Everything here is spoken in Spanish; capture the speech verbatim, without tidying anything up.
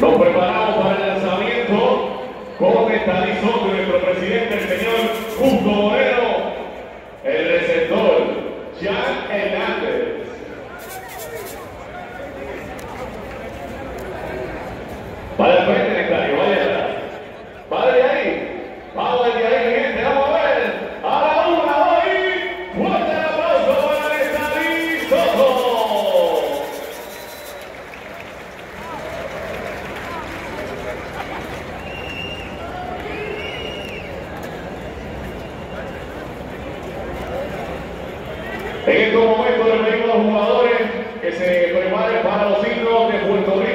Nos preparamos para el lanzamiento con esta listo de nuestro presidente, el señor Justo Moreno, el receptor, Jan Hernández. Para el frente, Nectario, vaya atrás. Va de ahí, vamos de ahí, mi gente, vamos a ver. A la una, dos y fuerte el aplauso para Nectario Soto. En estos momentos les pedimos a los jugadores que se preparen para los signos de Puerto Rico.